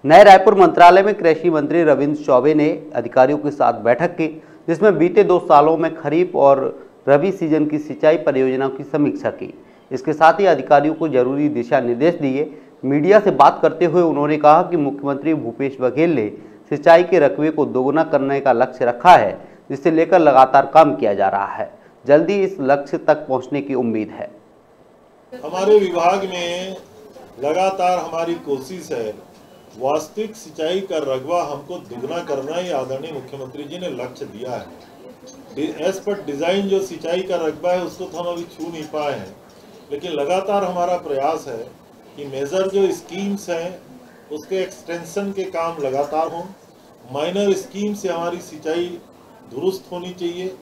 नए रायपुर मंत्रालय में कृषि मंत्री रविंद्र चौबे ने अधिकारियों के साथ बैठक की, जिसमें बीते 2 सालों में खरीफ और रबी सीजन की सिंचाई परियोजनाओं की समीक्षा की। इसके साथ ही अधिकारियों को जरूरी दिशा निर्देश दिए। मीडिया से बात करते हुए उन्होंने कहा कि मुख्यमंत्री भूपेश बघेल ने सिंचाई के रकबे को दोगुना करने का लक्ष्य रखा है, जिसे लेकर लगातार काम किया जा रहा है। जल्दी इस लक्ष्य तक पहुंचने की उम्मीद है। हमारे विभाग में लगातार हमारी कोशिश है, वास्तविक सिंचाई का रकबा हमको दुगना करना ही आदरणीय मुख्यमंत्री जी ने लक्ष्य दिया है। एज पर डिजाइन जो सिंचाई का रकबा है उसको तो हम अभी छू नहीं पाए हैं, लेकिन लगातार हमारा प्रयास है कि मेजर जो स्कीम्स हैं उसके एक्सटेंशन के काम लगातार हों। माइनर स्कीम से हमारी सिंचाई दुरुस्त होनी चाहिए।